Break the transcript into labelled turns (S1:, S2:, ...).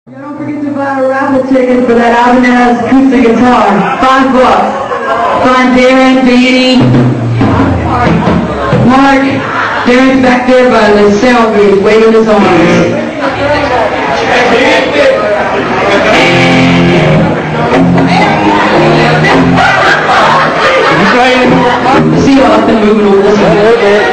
S1: Don't forget to buy a raffle ticket for that Absynthe acoustic guitar. $5. Find Darren, Danny, Mark. Darren's back there by the sound booth, waving his arms. See you up and moving over this way.